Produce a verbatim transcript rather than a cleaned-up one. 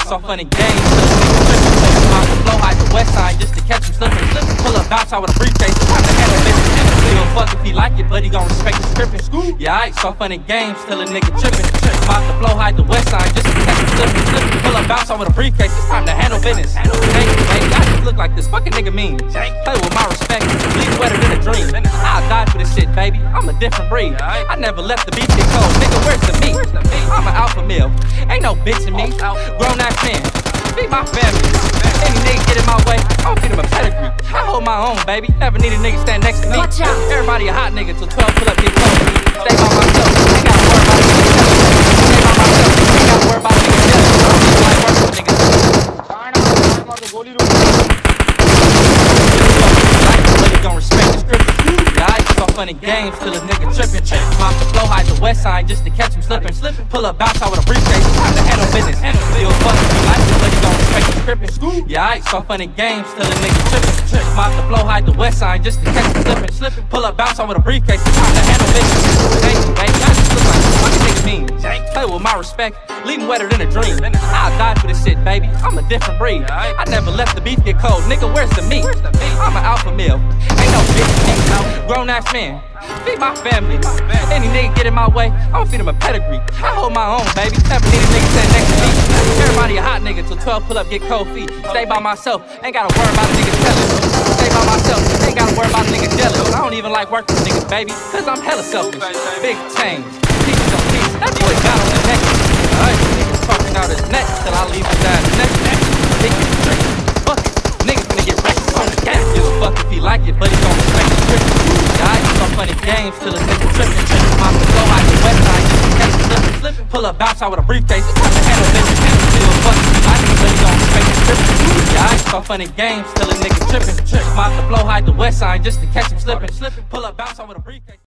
so funny games. Off the flow, hide the west side just to catch him slipping. Pull up, bounce out with a briefcase. Time to handle business. He'll fuck if he like it, but he gon' respect the scripting. Yeah, I so funny games till a nigga tripping. Off the flow, hide the west side just to catch him slipping. Pull up, bounce out with a briefcase. It's time to handle business. Hey, hey, I just look like this fucking nigga mean. Play with my respect, bleed wetter than a dream. I'll die for this shit, baby. I'm a different breed. I never left the beat get cold. Nigga, where's the meat? I'm an alpha male. Ain't no bitch in me. Grown ass man. Feed my family. Any nigga get in my way, I'll feed him a pedigree. I hold my own, baby. Never need a nigga stand next to me. Everybody a hot nigga till twelve pull up get cold. Stay by myself. Ain't gotta worry about niggas jealous. Stay by myself. Ain't gotta worry about niggas jealous. I don't even like working with niggas. Really gon' respect the script. Yeah, I so funny games till a nigga trippin'. Off the flow, hide the west side just to catch him slippin'. Pull up, bounce out with a briefcase. Time to handle business. Feel fucking you like it, but you gon' respect the scriptin'. Yeah, I so funny games till a nigga trippin'. Off the flow, hide the west side just to catch him slippin'. Pull up, bounce out with a briefcase. Time to handle business. Hey, hey, I just look like what the nigga mean. Play with my respect, leave him wetter than a dream. I'll die for this shit, baby. I'm a different breed. I never left the beef get cold. Nigga, where's the meat? I'm an alpha male. Ain't no bitch, nigga. Grown ass man. Feed my family. Any nigga get in my way, I'ma feed him a pedigree. I hold my own, baby. Never need a nigga stand next to me. Everybody a hot nigga till twelve pull up, get cold feet. Stay by myself, ain't gotta worry about a nigga jealous. Stay by myself, ain't gotta worry about a nigga jealous. I don't even like working with niggas, baby, cause I'm hella selfish. Big change, pieces on pieces. That boy got on the neck. Alright, niggas talking out his neck till I leave his ass next. Niggas straight. Fuck it, niggas finna get wrecked on the gas. Give a fuck if he like it, but he gon' respect the script. I do some funny games till a nigga trippin'. Off the flow, hide the west side just to catch him slippin'. Pull up, bounce out with a briefcase. It's time to handle business. Give a fuck if he like it, but he gon' respect the script. Yeah, I do some funny games till a nigga trippin'. Off the flow, hide the west side just to catch him slippin'. Pull up, bounce out with a briefcase.